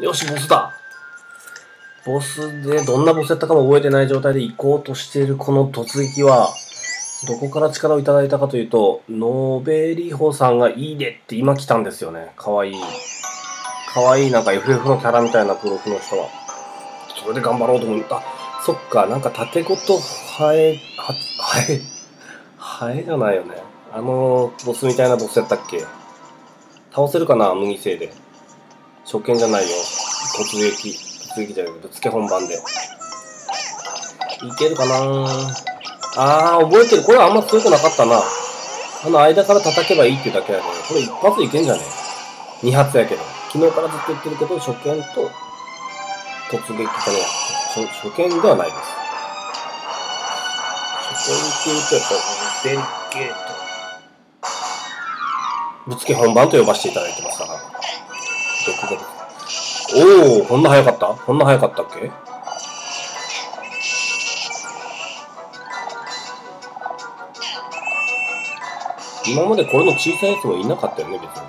よし、ボスだ。ボスで、どんなボスやったかも覚えてない状態で行こうとしているこの突撃は、どこから力をいただいたかというと、ノベリホさんがいいねって今来たんですよね。かわいい。かわいいなんか FF のキャラみたいなプロフの人は。それで頑張ろうと思った。そっか、なんか盾ごとハエじゃないよね。ボスみたいなボスやったっけ？倒せるかな、麦星で。初見じゃないよ。突撃じゃなくて、ぶっつけ本番で。いけるかな。覚えてる。これはあんま強くなかったな。間から叩けばいいっていうだけやね。これ一発いけんじゃね？ 2 発やけど。昨日からずっと言ってるけど、初見と突撃かね。初見ではないです。初見って言うとやっぱり、デリケート。ぶっつけ本番と呼ばせていただいてますから。おお、こんな早かった？こんな早かったっけ？今までこれの小さいやつもいなかったよね、別に。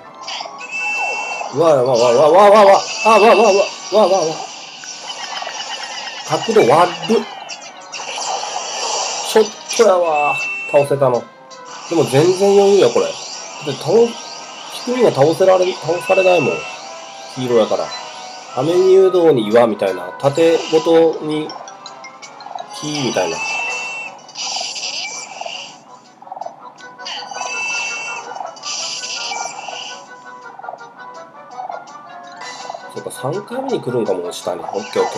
角度悪っ。ちょっとやわ。倒せたの。でも全然余裕や、これ。低いが倒されないもん。黄色やから。雨入道に岩みたいな。縦ごとに木みたいな。そうか、3回目に来るんかも、下に。オッケーオッケーオッケ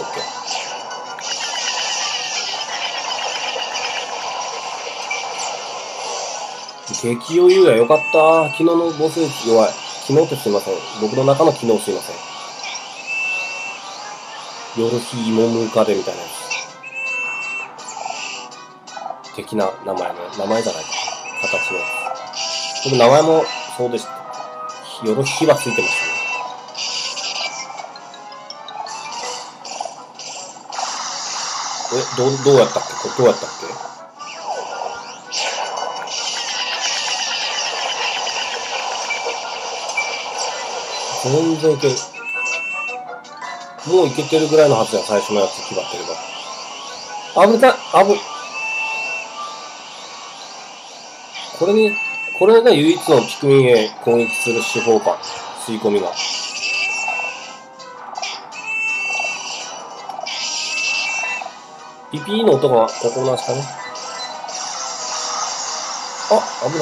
ー。激余裕や、よかった。昨日のボス弱い。昨日ってすいません。僕の中の昨日すいません。夜日芋ムーカデみたいなやつ。的な名前じゃないか。形のやつ。でも名前もそうでした。夜日はついてましたね。どうやったっけ？これどうやったっけ？全然いける。もういけてるぐらいのはずや、最初のやつ決まってれば。これが唯一のピクミンへ攻撃する手法か。吸い込みが。ピピーの音がここなんですかね。危ない。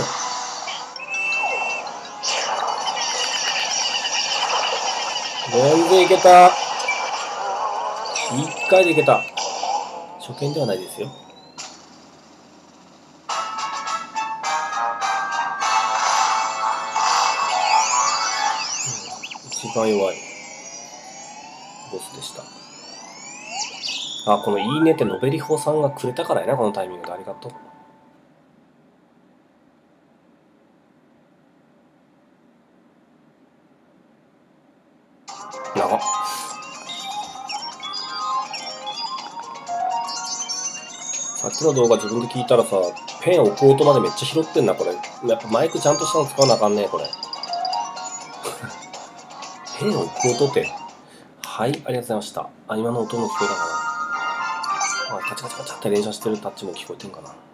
全然いけた。1回でいけた。初見ではないですよ。一番弱いボスでした。このいいねってノベリホさんがくれたからやな、このタイミングで。ありがとう。長っ。さっきの動画自分で聞いたらさ、ペン置く音までめっちゃ拾ってんな、これ。やっぱマイクちゃんとしたの使わなあかんね、これ。ペン置く音って。はい、ありがとうございました。今の音も聞こえたかな。カチャカチャカチャって連射してるタッチも聞こえてんかな。